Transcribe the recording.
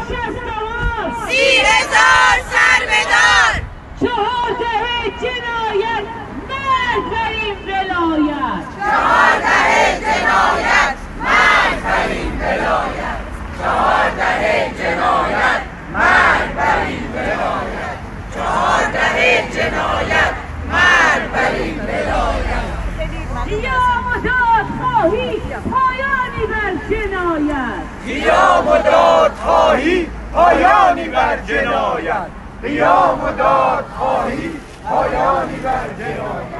60 30,000 سربدار 4 دهه جنایت مرگ بر این ولایت 4 دهه جنایت مرگ بر این ولایت 4 دهه جنایت مرگ بر این ولایت 4 دهه جنایت مرگ بر این ولایت قیام و دادخواهی پایانی بر جنایت قیام و دادخواهی پایانی بر جنایت قیام و دادخواهی پایانی بر جنایت